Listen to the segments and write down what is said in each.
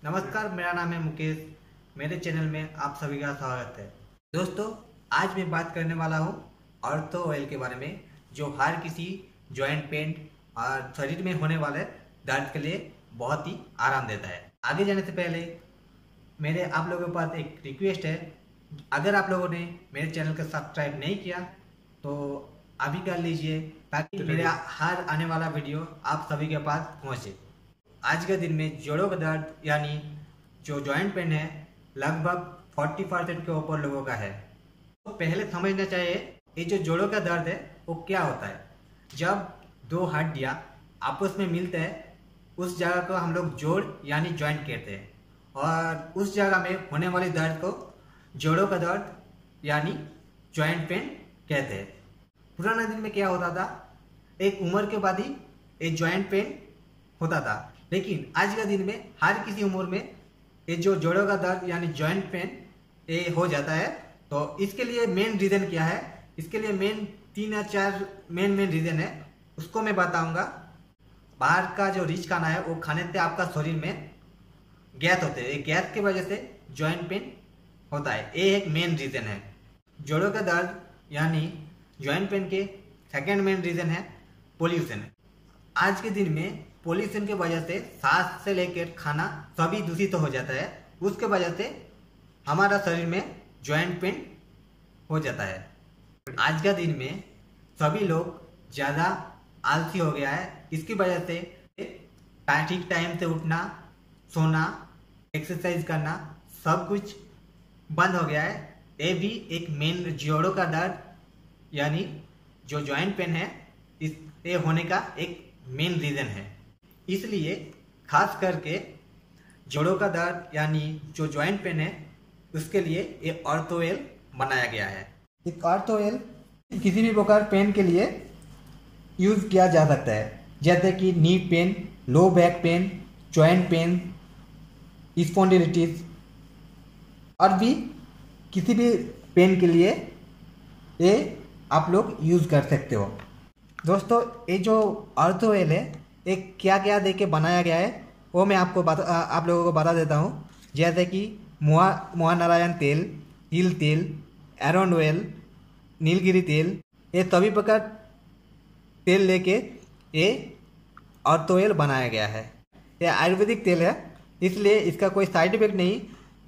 नमस्कार, मेरा नाम है मुकेश। मेरे चैनल में आप सभी का स्वागत है। दोस्तों, आज मैं बात करने वाला हूँ ऑर्थो ऑयल के बारे में, जो हर किसी जॉइंट पेन और शरीर में होने वाले दर्द के लिए बहुत ही आराम देता है। आगे जाने से पहले मेरे आप लोगों के पास एक रिक्वेस्ट है। अगर आप लोगों ने मेरे चैनल को सब्सक्राइब नहीं किया तो अभी कर लीजिए, ताकि मेरा हर आने वाला वीडियो आप सभी के पास पहुँचे। आज के दिन में जोड़ों का दर्द यानी जो जॉइंट पेन है लगभग 40% के ऊपर लोगों का है। तो पहले समझना चाहिए ये जो जोड़ों का दर्द है वो क्या होता है। जब दो हड्डियाँ आपस में मिलते हैं उस जगह को हम लोग जोड़ यानी जॉइंट कहते हैं, और उस जगह में होने वाली दर्द को जोड़ों का दर्द यानी जॉइंट पेन कहते हैं। पुराने दिन में क्या होता था, एक उम्र के बाद ही एक जॉइंट पेन होता था, लेकिन आज के दिन में हर किसी उम्र में ये जो जोड़ों का दर्द यानी जॉइंट पेन ये हो जाता है। तो इसके लिए मेन रीज़न क्या है, इसके लिए मेन 3 या 4 मेन रीज़न है, उसको मैं बताऊंगा। बाहर का जो रिच खाना है वो खाने से आपका शरीर में गैस होते हैं, गैस की वजह से जॉइंट पेन होता है। ये एक मेन रीज़न है। जोड़ों का दर्द यानी जॉइंट पेन के सेकेंड मेन रीज़न है पोल्यूशन। आज के दिन में पोल्यूशन की वजह से सांस से लेकर खाना सभी दूषित हो जाता है। उसके वजह से हमारा शरीर में जॉइंट पेन हो जाता है। आज का दिन में सभी लोग ज़्यादा आलसी हो गया है। इसकी वजह से ठीक टाइम से उठना, सोना, एक्सरसाइज करना सब कुछ बंद हो गया है। ये भी एक मेन जोड़ों का दर्द यानी जो जॉइंट पेन है ये होने का एक मेन रीज़न है। इसलिए खास करके जोड़ों का दर्द यानी जो जॉइंट पेन है उसके लिए ये ऑर्थो ऑयल बनाया गया है। एक ऑर्थो ऑयल किसी भी प्रकार पेन के लिए यूज़ किया जा सकता है, जैसे कि knee pain, low back pain, joint pain, spondylitis और भी किसी भी पेन के लिए ये आप लोग यूज़ कर सकते हो। दोस्तों, ये जो ऑर्थो ऑयल है एक क्या क्या दे के बनाया गया है वो मैं आप लोगों को बता देता हूँ। जैसे कि मुआ नारायण तेल, तिल तेल, एरोन ऑयल, नीलगिरी तेल, ये सभी प्रकार तेल लेके ये ऑर्थो ऑयल बनाया गया है। ये आयुर्वेदिक तेल है, इसलिए इसका कोई साइड इफेक्ट नहीं,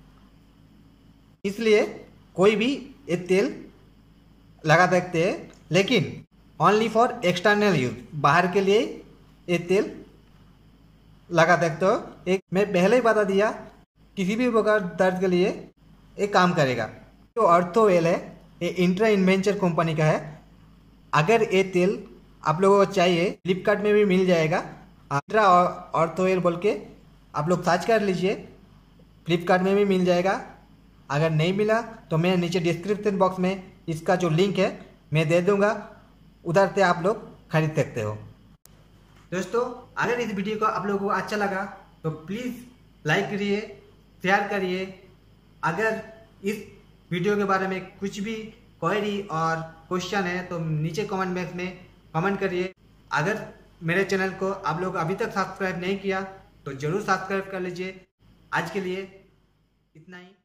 इसलिए कोई भी ये तेल लगा सकते हैं, लेकिन ओनली फॉर एक्सटर्नल यूज, बाहर के लिए ये तेल लगा सकते हो। एक मैं पहले ही बता दिया, किसी भी प्रकार दर्द के लिए ये काम करेगा। जो ऑर्थो ऑयल है ये इंट्रा इन्वेंचर कंपनी का है। अगर ये तेल आप लोगों को चाहिए फ्लिपकार्ट में भी मिल जाएगा। इंट्रा ऑर्थो ऑयल बोल के आप लोग सर्च कर लीजिए, फ्लिपकार्ट में भी मिल जाएगा। अगर नहीं मिला तो मैं नीचे डिस्क्रिप्शन बॉक्स में इसका जो लिंक है मैं दे दूँगा, उधर से आप लोग खरीद सकते हो। दोस्तों, अगर इस वीडियो को आप लोगों को अच्छा लगा तो प्लीज़ लाइक करिए, शेयर करिए। अगर इस वीडियो के बारे में कुछ भी क्वेरी और क्वेश्चन है तो नीचे कमेंट बॉक्स में कमेंट करिए। अगर मेरे चैनल को आप लोग अभी तक सब्सक्राइब नहीं किया तो ज़रूर सब्सक्राइब कर लीजिए। आज के लिए इतना ही।